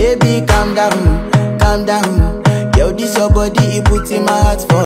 Baby, calm down, calm down. Yo, this your body, it puts in my heart for